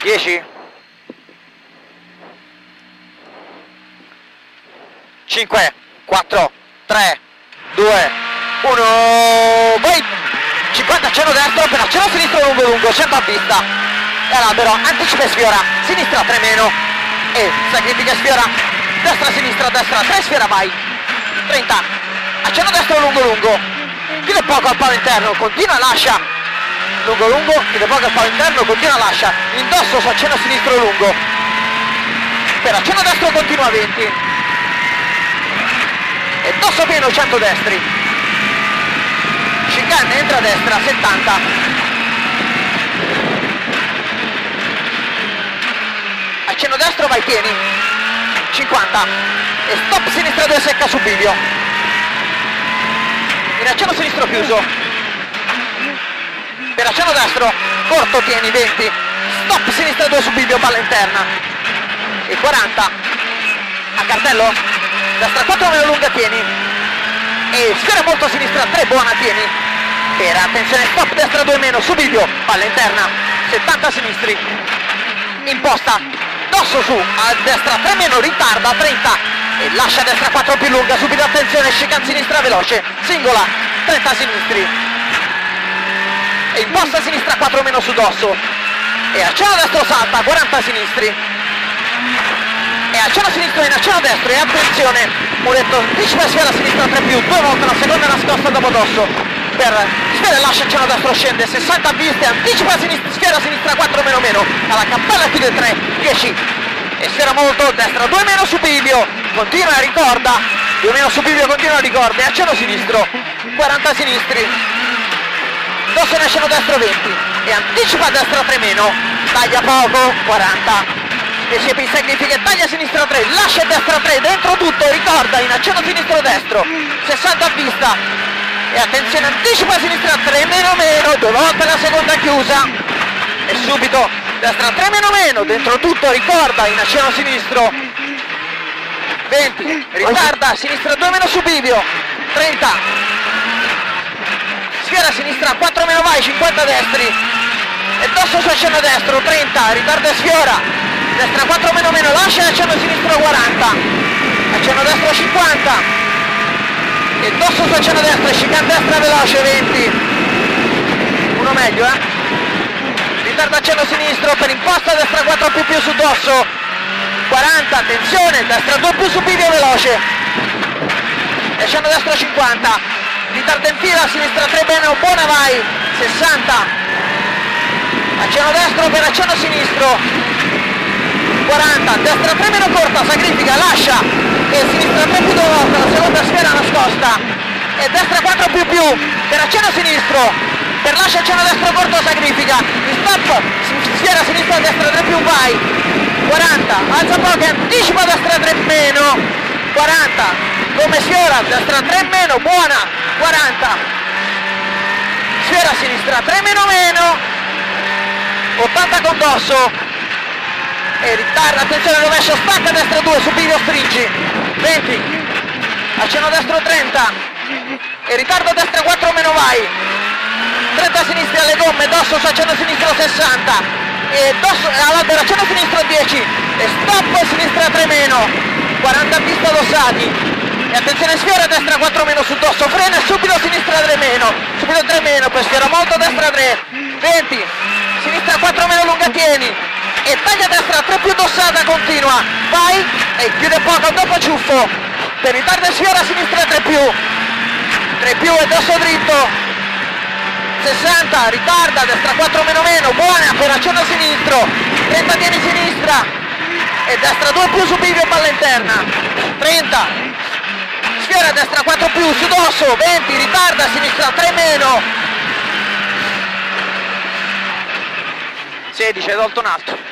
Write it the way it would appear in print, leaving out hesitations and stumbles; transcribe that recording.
10, 5, 4, 3, 2, 1, vai! 50 accenno destro, per accenno sinistro lungo lungo, 100 a vista, e all'albero, anticipa e sfiora, sinistra 3 meno, e sacrifica e sfiora, destra sinistra, destra 3, sfiora vai, 30, accenno destro lungo lungo, chiude poco al palo interno, continua e lascia, lungo lungo, chiude poco al palo interno, continua e lascia, indosso su accenno sinistro lungo, per accenno destro continua 20, e dosso pieno 100 destri, chicane entra a destra 70, accenno destro vai pieni 50 e stop sinistra 2 secca su bivio, in accenno sinistro chiuso, per accenno destro corto tieni 20, stop sinistra 2 su bivio, palla interna e 40 a cartello, destra 4 meno lunga tieni e sfera molto a sinistra 3 buona tieni, per attenzione stop destra 2 meno su bivio, palla interna 70 sinistri, imposta dosso su a destra 3 meno, ritarda 30 e lascia a destra 4 più lunga, subito attenzione chicane sinistra veloce, singola 30 sinistri e imposta a sinistra 4 meno su dosso e accenno destro salta 40 sinistri e accenno sinistro in accenno destro e attenzione muretto anticipa e sfera a sinistra 3 più, 2 volte la seconda nascosta dopo dosso, per sfera e lascia accenno destro scende 60 a vista, anticipa a sinistra, sfera a sinistra 4 meno meno, alla cappella chiude 3, 10 e sfera molto, destra 2 meno su bivio, continua e ricorda, 2 meno su bivio continua e ricorda e accenno sinistro, 40 sinistri, dosso in accenno destro 20 e anticipa a destra 3 meno, taglia poco, 40 e si sacrifica e taglia a sinistra 3, lascia a destra 3, dentro tutto, ricorda, in accenno sinistro destro, 60 a vista e attenzione, anticipa a sinistra 3 meno meno, 2 volte la seconda chiusa e subito destra 3 meno meno, dentro tutto, ricorda, in accenno sinistro 20, ritarda, sinistra 2 meno su bivio, 30 sfiera a sinistra 4 meno vai, 50 destri e dosso su accenno destro 30, ritarda e sfiora, destra 4 meno meno, lascia accenno sinistro 40, accenno destro 50 e dosso su accenno destro, chicane destra veloce 20, uno meglio ritarda accenno sinistro per imposta, destra 4 più su dosso 40, attenzione, destra 2 più su bivio veloce e accenno destro 50, ritarda in fila, sinistra 3 bene, buona vai 60, accenno destro per accenno sinistro 40, destra 3 meno corta, sacrifica, lascia e sinistra 3 più 2 volte, la seconda sfera nascosta e destra 4 più per accenno sinistro, per lascia accenno destro corto, sacrifica, stop, sfiera sinistra, destra 3 più vai, 40, alza poco, anticipa destra 3 meno, 40, come sfiora, destra 3 meno, buona, 40, sfiera sinistra 3 meno meno, 80 con dosso, e ritarda, attenzione rovescio, stacca destra 2, su bivio stringi, 20, accenno destro 30, e ritardo destra 4 meno vai, 30 sinistra alle gomme, dosso su accenno sinistro 60, e dosso all'albero accenno sinistro 10, e stop sinistra 3 meno, 40 a vista dossati, e attenzione sfiora destra 4 meno su dosso, frena e subito sinistra 3 meno, subito 3 meno, poi sfiora molto destra 3, 20, sinistra 4 meno lunga tieni, e taglia destra 3 più dossata, continua, vai e chiude poco dopo ciuffo, per ritardo e sfiora a sinistra 3 più e dosso dritto 60, ritarda, destra 4 meno meno, buona per accenno sinistro, 30 tieni sinistra e destra 2 più su bivio, palla interna 30, sfiora destra 4 più su dosso 20, ritarda, sinistra 3 meno 16, hai tolto un altro.